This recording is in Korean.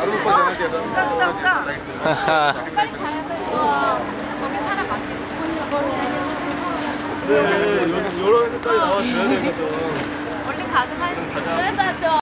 빨리 가야 돼. 저기 사람 많겠지. 네, 여러 색깔이 나와줘야 되거든. 얼른 가서 사진 찍자.